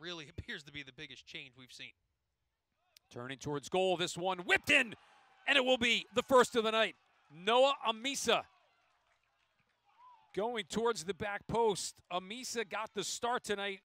really appears to be the biggest change we've seen. Turning towards goal, this one whipped in, and it will be the first of the night. Noah Amissah going towards the back post. Amissah got the start tonight.